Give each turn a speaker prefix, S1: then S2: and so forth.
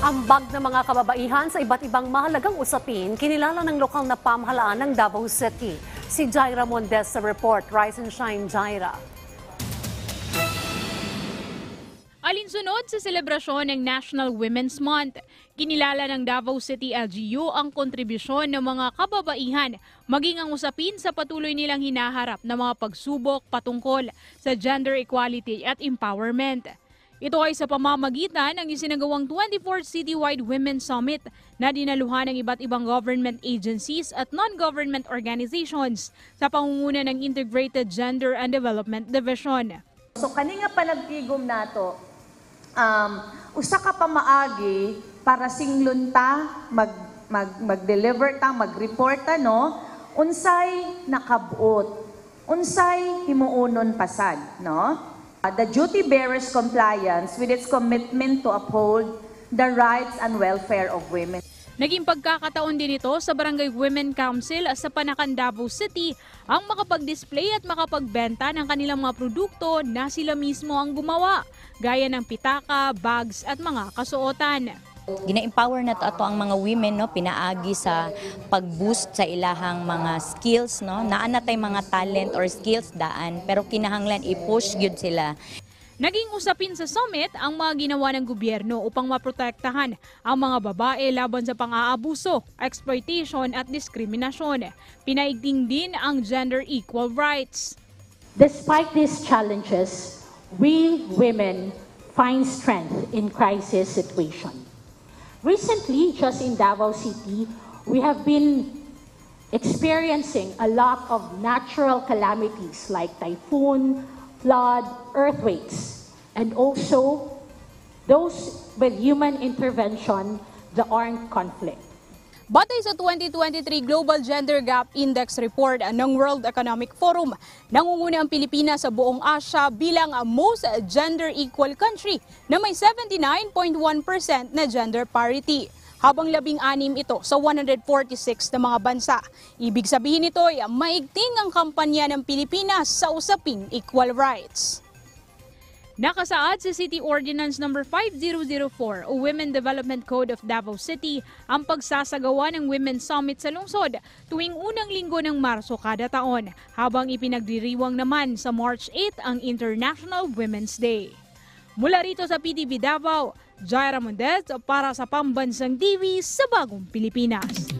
S1: Ambag ng mga kababaihan sa iba't ibang mahalagang usapin, kinilala ng lokal na pamahalaan ng Davao City. Si Jaira Mondes sa report. Rise and shine, Jaira.
S2: Alinsunod sa selebrasyon ng National Women's Month, kinilala ng Davao City LGU ang kontribusyon ng mga kababaihan maging ang usapin sa patuloy nilang hinaharap na mga pagsubok patungkol sa gender equality at empowerment. Ito ay sa pamamagitan ng isinagawang 24th Citywide Women's Summit na dinaluhan ng iba't ibang government agencies at non-government organizations sa pangunguna ng Integrated Gender and Development Division.
S3: So kani nga panagtigom nato, usa ka pamaagi para singlon ta mag-deliver ta, mag-report ta, no, unsay nakabuot, unsay himuonon pasad, no? The duty bearers compliance with its commitment to uphold the rights and welfare of women.
S2: Naging pagkakataon din ito sa Barangay Women Council sa Panacan, Davao City ang makapag-display at makapagbenta ng kanilang mga produkto na sila mismo ang gumawa, gaya ng pitaka, bags at mga kasuotan.
S4: Gina-empower na ato ang mga women, no, pinaagi sa pag-boost sa ilahang mga skills, no. Naa na tay mga talent or skills daan pero kinahanglan i-push gyud sila.
S2: Naging usapin sa summit ang mga ginawa ng gobyerno upang maprotektahan ang mga babae laban sa pang-aabuso, exploitation at diskriminasyon. Pinaigting din ang gender equal rights.
S5: Despite these challenges, we women find strength in crisis situation. Recently, just in Davao City, we have been experiencing a lot of natural calamities like typhoon, flood, earthquakes, and also those with human intervention, the armed conflict.
S2: Batay sa 2023 Global Gender Gap Index Report ng World Economic Forum, nangunguna ang Pilipinas sa buong Asia bilang most gender equal country na may 79.1% na gender parity, habang 16 ito sa 146 na mga bansa. Ibig sabihin nito ay maigting ang kampanya ng Pilipinas sa usaping equal rights. Nakasaad sa City Ordinance No. 5004 o Women Development Code of Davao City ang pagsasagawa ng Women's Summit sa lungsod tuwing unang linggo ng Marso kada taon, habang ipinagdiriwang naman sa March 8 ang International Women's Day. Mula rito sa PTV Davao, Jaira Mondes para sa Pambansang TV sa Bagong Pilipinas.